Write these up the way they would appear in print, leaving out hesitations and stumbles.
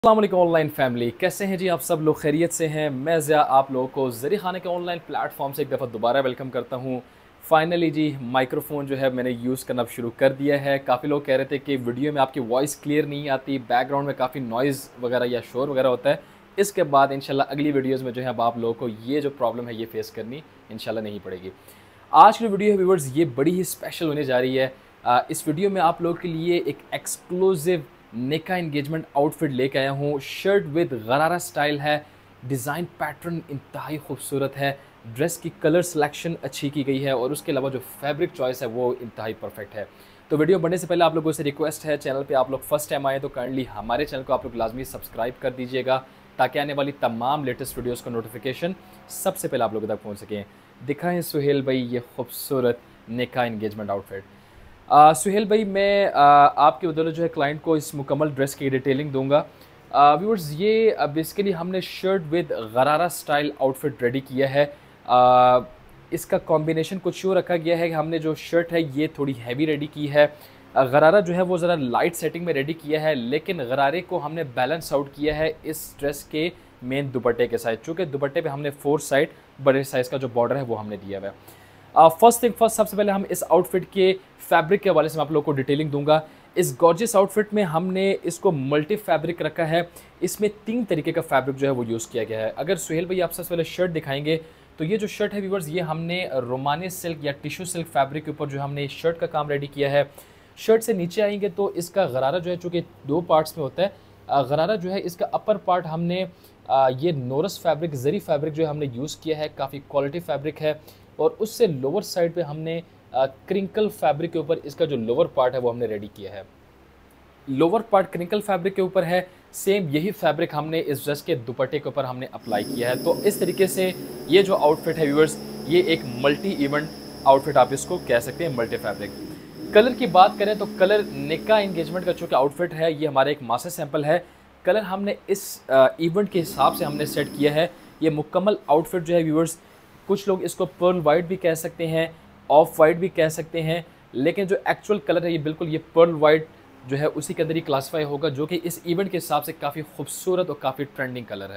अस्सलाम वालेकुम online family, कैसे हैं जी आप सब लोग? खैरियत से हैं? मैं ज़िया आप लोगों को ज़रिए खाने के ऑनलाइन प्लेटफॉर्म से एक दफ़ा दोबारा वेलकम करता हूं। फाइनली जी माइक्रोफ़ोन जो है मैंने यूज़ करना शुरू कर दिया है। काफ़ी लोग कह रहे थे कि वीडियो में आपकी वॉइस क्लियर नहीं आती, बैकग्राउंड में काफ़ी नॉइज़ वगैरह या शोर वगैरह होता है। इसके बाद इंशाल्लाह अगली वीडियोज़ में जो है अब आप लोगों को ये जो प्रॉब्लम है ये फ़ेस करनी इंशाल्लाह नहीं पड़ेगी। आज की वीडियो है व्यूअर्स, ये बड़ी ही स्पेशल होने जा रही है। इस वीडियो में आप लोगों के लिए एक एक्सक्लूसिव नेका एंगेजमेंट आउटफिट लेके आया हूँ। शर्ट विद गरारा स्टाइल है, डिज़ाइन पैटर्न इंतहाई खूबसूरत है, ड्रेस की कलर सिलेक्शन अच्छी की गई है और उसके अलावा जो फैब्रिक चॉइस है वो इंतहाई परफेक्ट है। तो वीडियो बनने से पहले आप लोगों से रिक्वेस्ट है, चैनल पे आप लोग फर्स्ट टाइम आए तो काइंडली हमारे चैनल को आप लोग लाजमी सब्सक्राइब कर दीजिएगा ताकि आने वाली तमाम लेटेस्ट वीडियोज़ का नोटिफिकेशन सबसे पहले आप लोगों तक पहुँच सकें। दिखाएँ सुहेल भाई ये खूबसूरत नेका एंगेजमेंट आउटफिट। सुहेल भाई, मैं आपके बदौलत जो है क्लाइंट को इस मुकम्मल ड्रेस की डिटेलिंग दूंगा। व्यूअर्स, ये बेसिकली हमने shirt with gharara style outfit ready किया है। इसका कॉम्बिनेशन कुछ यूँ रखा गया है कि हमने जो शर्ट है ये थोड़ी हैवी रेडी की है। गरारा जो है वो ज़रा लाइट सेटिंग में रेडी किया है, लेकिन गरारे को हमने बैलेंस आउट किया है इस ड्रेस के मेन दुपट्टे के साइड, चूँकि दुपट्टे पे हमने 4 साइड बड़े साइज़ का जो बॉर्डर है वो हमने दिया हुआ है। फर्स्ट थिंग फर्स्ट, सबसे पहले हम इस आउटफिट के फैब्रिक के हवाले से मैं आप लोगों को डिटेलिंग दूंगा। इस गॉर्जियस आउटफिट में हमने इसको मल्टी फैब्रिक रखा है। इसमें 3 तरीके का फैब्रिक जो है वो यूज़ किया गया है। अगर सुहेल भाई आप सबसे पहले शर्ट दिखाएंगे तो ये जो शर्ट है व्यूअर्स, ये हमने रोमानी सिल्क या टिश्यू सिल्क फैब्रिक के ऊपर जो हमने इस शर्ट का काम रेडी किया है। शर्ट से नीचे आएंगे तो इसका गरारा जो है, चूँकि 2 पार्ट्स में होता है, गरारा जो है इसका अपर पार्ट हमने ये नोरस फैब्रिक, जरी फैब्रिक जो है हमने यूज़ किया है, काफ़ी क्वालिटी फैब्रिक है। और उससे लोअर साइड पे हमने क्रिंकल फैब्रिक के ऊपर इसका जो लोअर पार्ट है वो हमने रेडी किया है। लोअर पार्ट क्रिंकल फैब्रिक के ऊपर है, सेम यही फैब्रिक हमने इस ड्रेस के दुपट्टे के ऊपर हमने अप्लाई किया है। तो इस तरीके से ये जो आउटफिट है व्यूअर्स, ये एक मल्टी इवेंट आउटफिट आप इसको कह सकते हैं, मल्टी फैब्रिक। कलर की बात करें तो कलर निका एंगेजमेंट का चूँकि आउटफिट है, ये हमारा एक मास्टर सैंपल है। कलर हमने इस इवेंट के हिसाब से हमने सेट किया है। ये मुकम्मल आउटफिट जो है व्यूअर्स, कुछ लोग इसको पर्ल वाइट भी कह सकते हैं, ऑफ वाइट भी कह सकते हैं, लेकिन जो एक्चुअल कलर है ये बिल्कुल ये पर्ल वाइट जो है उसी के अंदर ही क्लासीफाई होगा, जो कि इस इवेंट के हिसाब से काफ़ी खूबसूरत और काफ़ी ट्रेंडिंग कलर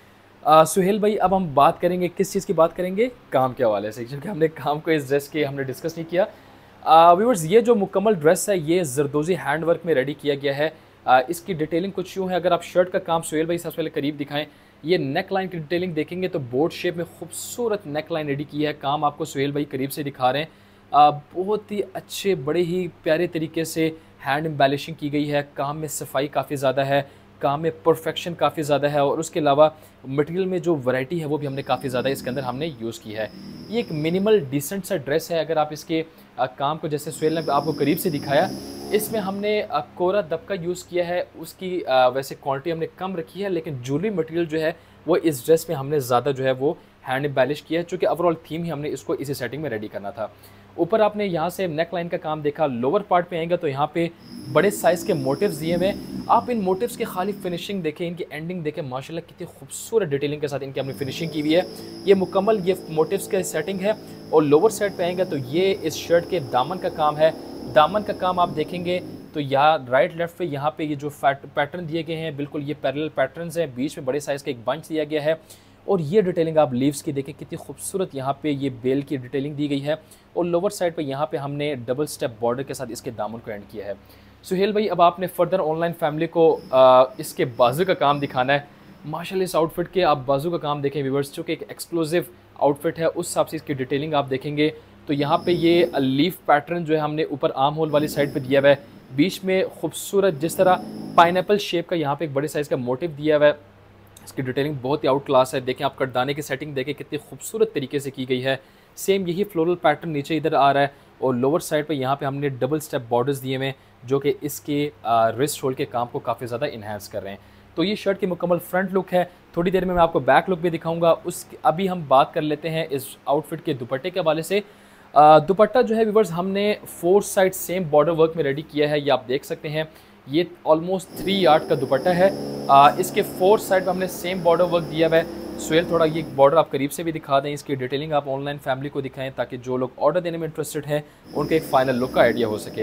है। सुहेल भाई, अब हम बात करेंगे किस चीज़ की बात करेंगे? काम के हवाले से, क्योंकि हमने काम को इस ड्रेस के हमने डिस्कस नहीं किया। व्यूअर्स, ये जो मुकम्मल ड्रेस है ये जरदोजी हैंड वर्क में रेडी किया गया है। इसकी डिटेलिंग कुछ यूँ है, अगर आप शर्ट का काम सुहेल भाई सबसे पहले करीब दिखाएं, ये नेक लाइन की डिटेलिंग देखेंगे तो बोर्ड शेप में खूबसूरत नेक लाइन रेडी की है। काम आपको सुहेल भाई करीब से दिखा रहे हैं। बहुत ही अच्छे, बड़े ही प्यारे तरीके से हैंड एम्बेलिशिंग की गई है। काम में सफाई काफ़ी ज़्यादा है, काम में परफेक्शन काफ़ी ज़्यादा है, और उसके अलावा मटेरियल में जो वैरायटी है वो भी हमने काफ़ी ज़्यादा इसके अंदर हमने यूज़ की है। ये एक मिनिमल डिसेंट सा ड्रेस है। अगर आप इसके काम को, जैसे सुहेल ने आपको करीब से दिखाया, इसमें हमने कोरा दबका यूज़ किया है। उसकी वैसे क्वांटिटी हमने कम रखी है, लेकिन ज्वेलरी मटेरियल जो है वो इस ड्रेस में हमने ज़्यादा जो है वो हैंड एम्बेलिश किया है, चूँकि ओवरऑल थीम ही हमने इसको इसी सेटिंग में रेडी करना था। ऊपर आपने यहाँ से नेक लाइन का काम देखा। लोअर पार्ट पे आएंगे तो यहाँ पे बड़े साइज़ के मोटिव्स दिए हुए हैं। आप इन मोटिव्स की खाली फिनिशिंग देखें, इनकी एंडिंग देखें, माशाल्लाह कितनी खूबसूरत डिटेलिंग के साथ इनकी हमने फिनिशिंग की हुई है। ये मुकम्मल ये मोटिव्स का सेटिंग है। और लोअर साइड पे आएंगे तो ये इस शर्ट के दामन का काम है। दामन का काम आप देखेंगे तो यहाँ राइट लेफ्ट पे यहाँ पे ये जो पैटर्न दिए गए हैं, बिल्कुल ये पैरेलल पैटर्न्स हैं। बीच में बड़े साइज़ का एक बंच दिया गया है। और ये डिटेलिंग आप लीव्स की देखें, कितनी खूबसूरत यहाँ पे ये बेल की डिटेलिंग दी गई है। और लोअर साइड पे यहाँ पे हमने डबल स्टेप बॉर्डर के साथ इसके दामन को एंड किया है। सुहेल भाई, अब आपने फर्दर ऑनलाइन फैमिली को इसके बाजू का काम दिखाना है। माशाल्लाह इस आउटफिट के आप बाजू का काम देखें व्यूअर्स, चूँकि एक एक्सक्लूसिव आउटफिट है, उस हिसाब से इसकी डिटेलिंग आप देखेंगे तो यहाँ पे ये लीफ पैटर्न जो है हमने ऊपर आर्म होल वाली साइड पे दिया हुआ है। बीच में खूबसूरत जिस तरह पाइनएप्पल शेप का यहाँ पे एक बड़े साइज़ का मोटिव दिया हुआ है। इसकी डिटेलिंग बहुत ही आउट क्लास है। देखें आप कटदाने की सेटिंग देखें कितनी खूबसूरत तरीके से की गई है। सेम यही फ्लोरल पैटर्न नीचे इधर आ रहा है। और लोअर साइड पे यहाँ पे हमने डबल स्टेप बॉर्डर्स दिए हुए हैं, जो कि इसके रिस्ट होल के काम को काफ़ी ज़्यादा इन्हांस कर रहे हैं। तो ये शर्ट की मुकम्मल फ्रंट लुक है। थोड़ी देर में मैं आपको बैक लुक भी दिखाऊंगा। अभी हम बात कर लेते हैं इस आउटफिट के दुपट्टे के हवाले से। दुपट्टा जो है व्यूअर्स, हमने 4 साइड सेम बॉर्डर वर्क में रेडी किया है। ये आप देख सकते हैं, ये ऑलमोस्ट 3 यार्ड का दुपट्टा है। इसके 4 साइड पर हमने सेम बॉर्डर वर्क दिया हुआ है। सुहेल, थोड़ा ये बॉर्डर आप करीब से भी दिखा दें, इसकी डिटेलिंग आप ऑनलाइन फैमिली को दिखाएं ताकि जो लोग ऑर्डर देने में इंटरेस्टेड हैं उनके एक फ़ाइनल लुक का आइडिया हो सके।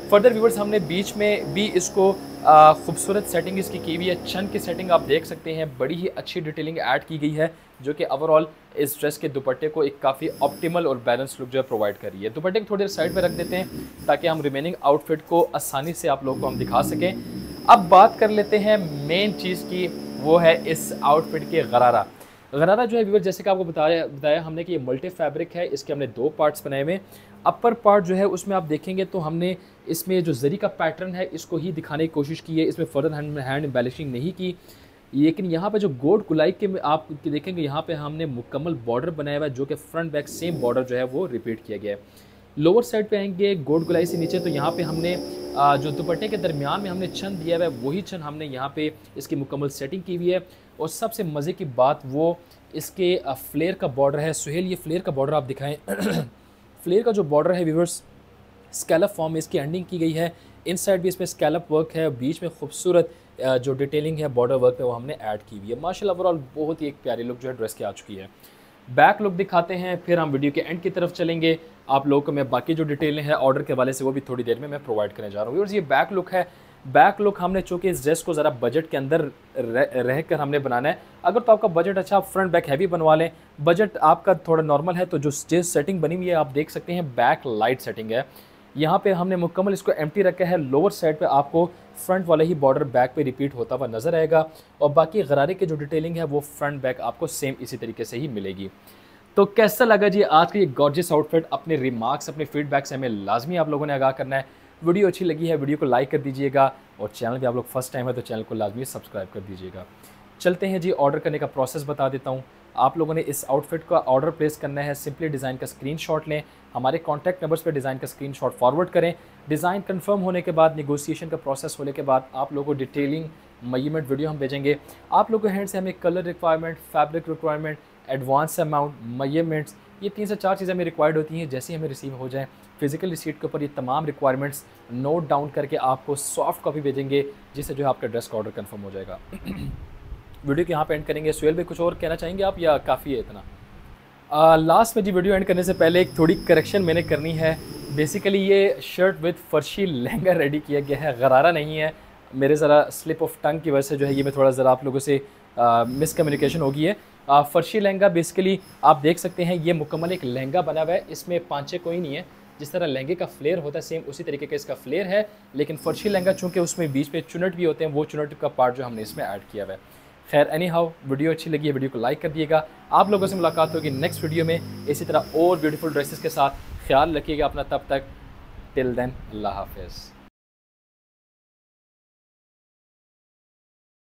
फर्दर व्यूवर्स हमने बीच में भी इसको खूबसूरत सेटिंग इसकी की हुई है। चन की सेटिंग आप देख सकते हैं, बड़ी ही अच्छी डिटेलिंग ऐड की गई है जो कि ओवरऑल इस ड्रेस के दुपट्टे को एक काफ़ी ऑप्टिमल और बैलेंस लुक जो है प्रोवाइड कर रही है। दुपट्टे को थोड़ी देर साइड में रख देते हैं ताकि हम रिमेनिंग आउटफिट को आसानी से आप लोगों को हम दिखा सकें। अब बात कर लेते हैं मेन चीज़ की, वो है इस आउटफिट के गरारा। गरारा जो है व्यूअर, जैसे कि आपको बताया हमने कि ये मल्टी फैब्रिक है। इसके हमने 2 पार्ट्स बनाए हुए। अपर पार्ट जो है उसमें आप देखेंगे तो हमने इसमें जो जरी का पैटर्न है इसको ही दिखाने की कोशिश की है। इसमें फर्दर हैंड एम्बेलिशिंग नहीं की, लेकिन यहाँ पे जो गोल्ड गुलाई के आप देखेंगे यहाँ पे हमने मुकम्मल बॉर्डर बनाया हुआ है जो कि फ्रंट बैक सेम बॉर्डर जो है वो रिपीट किया गया है। लोअर साइड पे आएंगे गोल्ड गुलाई से नीचे, तो यहाँ पे हमने जो दुपट्टे के दरमियान में हमने चन दिया हुआ है वही चन हमने यहाँ पे इसकी मुकम्मल सेटिंग की हुई है। और सबसे मज़े की बात वो इसके फ्लेयर का बॉर्डर है। सुहेल, ये फ्लेयर का बॉर्डर आप दिखाएं। फ्लेयर का जो बॉर्डर है व्यूअर्स, स्कैलप फॉर्म में इसकी एंडिंग की गई है। इन साइड भी इसमें स्कैलप वर्क है, बीच में खूबसूरत जो डिटेलिंग है बॉर्डर वर्क पे वो हमने ऐड की हुई है। माशाल्लाह ओवरऑल बहुत ही एक प्यारी लुक जो है ड्रेस की आ चुकी है। बैक लुक दिखाते हैं, फिर हम वीडियो के एंड की तरफ चलेंगे। आप लोगों को मैं बाकी जो डिटेल है ऑर्डर के वाले से वो भी थोड़ी देर में मैं प्रोवाइड करने जा रहा हूँ। और ये बैक लुक है। बैक लुक हमने चूँकि इस ड्रेस को ज़रा बजट के अंदर रह कर हमने बनाना है। अगर तो आपका बजट अच्छा, आप फ्रंट बैक हैवी बनवा लें। बजट आपका थोड़ा नॉर्मल है तो जो स्टेज सेटिंग बनी हुई है आप देख सकते हैं, बैक लाइट सेटिंग है। यहाँ पे हमने मुकम्मल इसको एम्प्टी रखा है। लोअर साइड पे आपको फ्रंट वाला ही बॉर्डर बैक पे रिपीट होता हुआ नज़र आएगा और बाकी गरारे की जो डिटेलिंग है वो फ्रंट बैक आपको सेम इसी तरीके से ही मिलेगी। तो कैसा लगा जी आज का ये गॉर्जियस आउटफिट? अपने रिमार्क्स, अपने फीडबैक से हमें लाजमी आप लोगों ने आगाह करना है। वीडियो अच्छी लगी है वीडियो को लाइक कर दीजिएगा और चैनल पे आप लोग फर्स्ट टाइम है तो चैनल को लाजमी सब्सक्राइब कर दीजिएगा। चलते हैं जी, ऑर्डर करने का प्रोसेस बता देता हूँ। आप लोगों ने इस आउटफिट का ऑर्डर प्लेस करना है। सिंपली डिज़ाइन का स्क्रीनशॉट लें, हमारे कॉन्टैक्ट नंबर्स पर डिज़ाइन का स्क्रीनशॉट फॉरवर्ड करें। डिज़ाइन कंफर्म होने के बाद, नेगोशिएशन का प्रोसेस होने के बाद आप लोगों को डिटेलिंग मेजरमेंट वीडियो हम भेजेंगे। आप लोगों के हैंड से हमें colour requirement, fabric requirement, advance amount, measurements, ये 3 से 4 चीज़ें हमें रिक्वायर्ड होती हैं। जैसे ही हमें रिसीव हो जाएँ, फिजिकल रिसीट के ऊपर ये तमाम रिक्वायरमेंट्स नोट डाउन करके आपको सॉफ्ट कॉपी भेजेंगे, जिससे जो है आपका ड्रेस का ऑर्डर कंफर्म हो जाएगा। वीडियो को यहाँ पे एंड करेंगे। सुहेल भाई कुछ और कहना चाहेंगे आप या काफ़ी है इतना? लास्ट में जी वीडियो एंड करने से पहले एक थोड़ी करेक्शन मैंने करनी है। बेसिकली ये shirt with farshi lehenga ready किया गया है, गरारा नहीं है। मेरे ज़रा स्लिप ऑफ टंग की वजह से जो है ये मैं थोड़ा ज़रा आप लोगों से मिसकम्युनिकेशन हो गई है। फर्शी लहंगा बेसिकली आप देख सकते हैं ये मुकम्मल एक लहंगा बना हुआ है। इसमें पांचे कोई नहीं है। जिस तरह लहंगे का फ्लेयर होता है सेम उसी तरीके का इसका फ्लेयर है, लेकिन फर्शी लहंगा चूँकि उसमें बीच पे चुनट भी होते हैं, वो चुनट का पार्ट जो हमने इसमें ऐड किया हुआ है। खैर एनी हाउ, वीडियो अच्छी लगी है वीडियो को लाइक कर दिएगा। आप लोगों से मुलाकात होगी नेक्स्ट वीडियो में इसी तरह और ब्यूटीफुल ड्रेसेस के साथ। ख्याल रखिएगा अपना, तब तक टिल देन अल्लाह हाफिज़।